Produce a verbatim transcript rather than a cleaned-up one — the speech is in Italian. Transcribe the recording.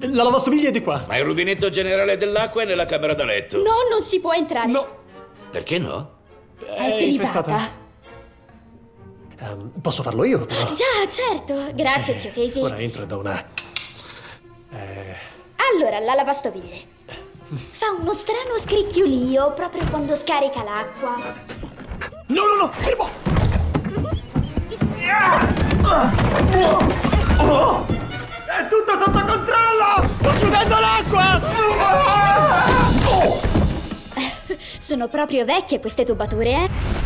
La lavastoviglie è di qua. Ma il rubinetto generale dell'acqua è nella camera da letto. No, non si può entrare. No. Perché no? È privata. Um, posso farlo io, però. Già, certo. Grazie, zio Casey. Ora entro da una... Eh... Allora, la lavastoviglie. Fa uno strano scricchiolio proprio quando scarica l'acqua. No, no, no, fermo! È tutto sotto controllo! Sto chiudendo l'acqua! Sono proprio vecchie queste tubature, eh?